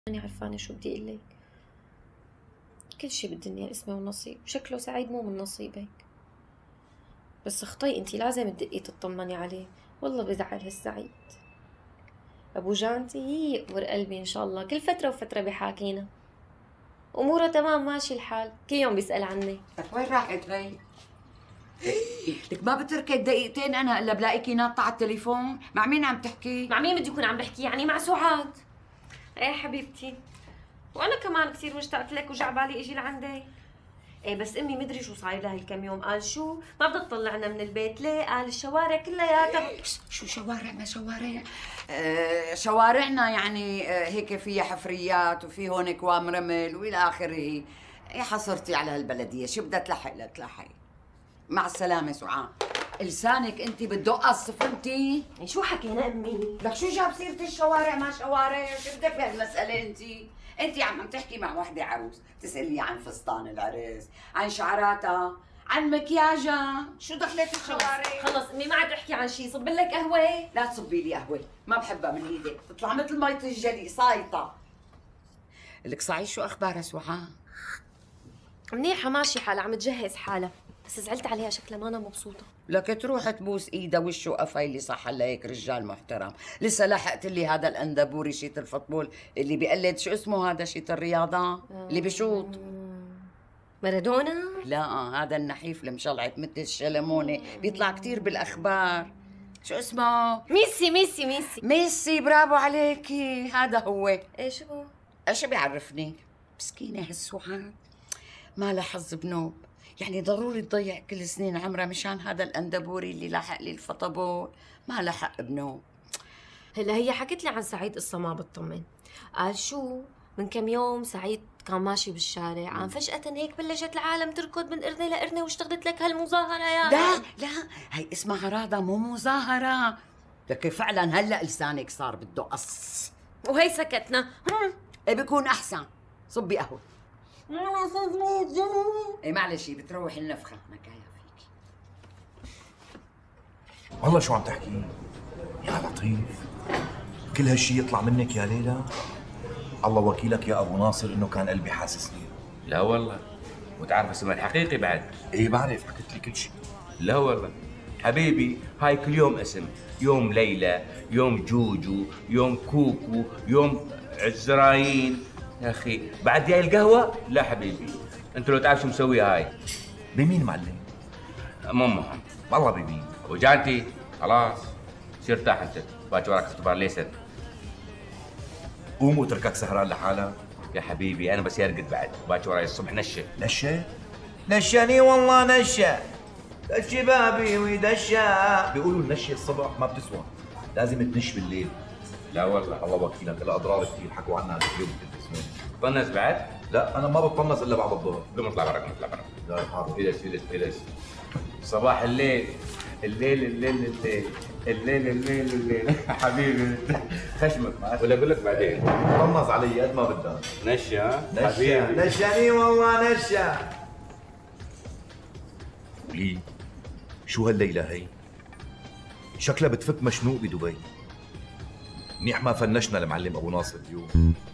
ماني عرفانة شو بدي اقول لك. كل شي بالدنيا اسمه ونصيب، شكله سعيد مو من نصيبك. بس اخطي انتي لازم تدقي تطمني عليه، والله بزعل هالسعيد. ابو جانتي يقبر قلبي ان شاء الله، كل فترة وفترة بحاكينا. اموره تمام ماشي الحال، كل يوم بيسأل عني. لك وين راحت هي؟ لك ما بتركي دقيقتين انا الا بلاقيكي ناطة على التليفون، مع مين عم تحكي؟ مع مين بدي يكون عم بحكي يعني؟ مع سعاد. ايه حبيبتي، وانا كمان كثير مشتاقت لك وجع بالي اجي لعندك. ايه بس امي مدري شو صاير لها هالكم يوم، قال شو ما بدها تطلعنا من البيت. ليه؟ قال الشوارع كلياتها. شو شوارع ما شوارع؟ شوارعنا يعني هيك فيها حفريات وفي هون كوام رمل والى اخره. يا حصرتي على هالبلديه، شو بدها تلحق لتلحق. مع السلامه سعاد. لسانك انت بتدق الصفنتي. شو حكينا امي؟ لك شو جاب سيره الشوارع ما شوارع؟ شو بدك بهالمساله انت؟ انت عم تحكي مع وحده عروس، تسالي عن فستان العرس، عن شعراتها، عن مكياجها، شو دخلت الشوارع؟ خلص امي ما عاد احكي عن شيء، صب لك قهوه؟ لا تصبي لي قهوه، ما بحبها من ايدك، تطلع مثل مية الجلي صايطه. لك صحيح شو اخبارها سعاد؟ منيحه ماشي حالها، عم تجهز حالها، بس زعلت عليها شكلها ما انا مبسوطه. لك تروح تبوس ايدها وشه وقفها اللي صح هلا هيك رجال محترم. لسه لحقت لي هذا الاندبوري شيت الفوتبول اللي بيقلد شو اسمه هذا شيت الرياضه اللي بيشوط. مارادونا؟ لا هذا النحيف المشلعت مثل الشلمونه، بيطلع كثير بالاخبار. شو اسمه؟ ميسي برافو عليكي، هذا هو. ايه شو هو؟ ايش بيعرفني؟ مسكينه هالسعاد ما لها حظ بنوب، يعني ضروري تضيع كل سنين عمرها مشان هذا الاندبوري اللي لاحق لي الفطبول، ما لها حق بنوب. هلا هي حكت لي عن سعيد قصه ما بتطمن. قال شو من كم يوم سعيد كان ماشي بالشارع، عم فجأة هيك بلشت العالم تركض من قرنة لقرنة واشتغلت لك هالمظاهرة يا لا هي اسمها عراضة مو مظاهرة. لك فعلا هلا لسانك صار بده قص. وهي سكتنا. ايه بيكون احسن. صبي قهوة. ايه معلش بتروح النفخة نكاية فيكي. والله شو عم تحكي؟ يا لطيف، كل هالشي يطلع منك يا ليلى؟ الله وكيلك يا ابو ناصر انه كان قلبي حاسسني. لا والله، وتعرف اسمها الحقيقي بعد؟ ايه بعرف، حكيت لي كل شيء. لا والله حبيبي، هاي كل يوم اسم، يوم ليلى، يوم جوجو، يوم كوكو، يوم عزرايين. يا اخي بعد جاي القهوه؟ لا حبيبي، انت لو تعرف شو مسوي هاي. بمين معلم؟ مو مهم. والله بمين؟ وجانتي خلاص سير ارتاح، انت باكر وراك اختبار ليسن. قوم وتركك سهران لحالك. يا حبيبي انا بس يرقد بعد، باكر وراي الصبح نشه. نشا؟ نشاني والله نشا، دش بابي ويدشا. بيقولوا النشة الصبح ما بتسوى، لازم تنش بالليل. لا والله الله وكيلك لها اضرار كثير، حكوا عنها اليوم بالتلفزيون. طنز بعد؟ لا انا ما بتطنز الا بعد الظهر. قوم اطلع برا، قوم اطلع برا. لا حاضر. اجلس. صباح الليل الليل حبيبي خشمك ولا اقول لك بعدين. طنز علي قد ما بدك. نشا حبيبي. نشاني والله نشا. ولي شو هالليلة هي؟ شكلها بتفك مشنوق بدبي. منيح ما فنشنا المعلم ابو ناصر اليوم.